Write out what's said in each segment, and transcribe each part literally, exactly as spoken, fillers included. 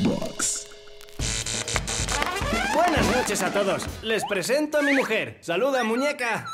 Box. Buenas noches a todos. Les presento a mi mujer. Saluda, muñeca.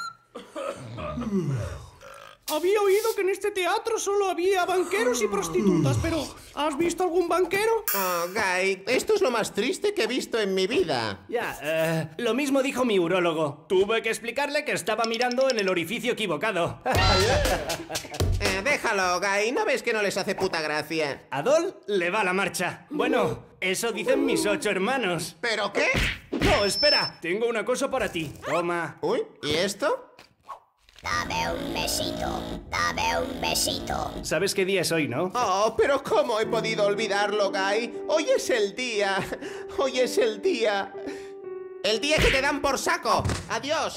Había oído que en este teatro solo había banqueros y prostitutas, pero ¿has visto algún banquero? Oh, Guy, esto es lo más triste que he visto en mi vida. Ya, eh, lo mismo dijo mi urólogo. Tuve que explicarle que estaba mirando en el orificio equivocado. eh, déjalo, Guy. ¿No ves que no les hace puta gracia? A Dol le va la marcha. Bueno, eso dicen mis ocho hermanos. ¿Pero qué? No, espera. Tengo una cosa para ti. Toma. Uy, ¿y esto? Dame un besito, dame un besito. ¿Sabes qué día es hoy, no? Oh, pero ¿cómo he podido olvidarlo, Guy? Hoy es el día. Hoy es el día. El día que te dan por saco. Adiós.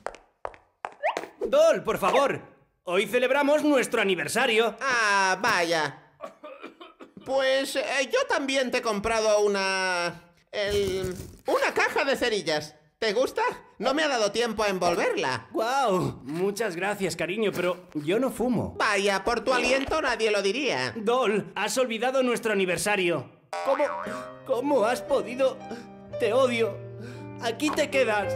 Dol, por favor. Hoy celebramos nuestro aniversario. Ah, vaya. Pues eh, yo también te he comprado una... El... una caja de cerillas. ¿Te gusta? No me ha dado tiempo a envolverla. ¡Guau! Muchas gracias, cariño, pero yo no fumo. Vaya, por tu aliento nadie lo diría. Dol, has olvidado nuestro aniversario. ¿Cómo? ¿Cómo has podido? Te odio. Aquí te quedas.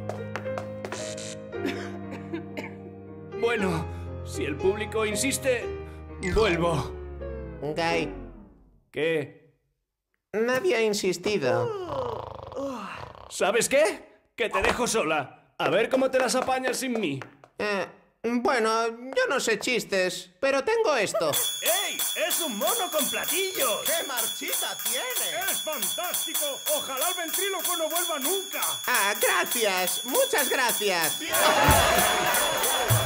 Bueno, si el público insiste, vuelvo. Guy, ¿Qué? nadie ha insistido. ¿Sabes qué? Que te dejo sola. A ver cómo te las apañas sin mí. Eh, bueno, yo no sé chistes, pero tengo esto. ¡Ey! ¡Es un mono con platillos! ¡Qué marchita tiene! ¡Es fantástico! ¡Ojalá el ventríloco no vuelva nunca! Ah, gracias. Muchas gracias.